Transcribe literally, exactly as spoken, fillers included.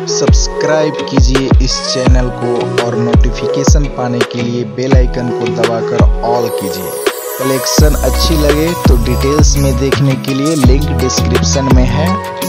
Subscribe कीजिए इस channel को और नोटिफिकेशन पाने के लिए बेल आइकन को दबाकर ऑल कीजिए। कलेक्शन अच्छी लगे तो डिटेल्स में देखने के लिए लिंक डिस्क्रिप्शन में है।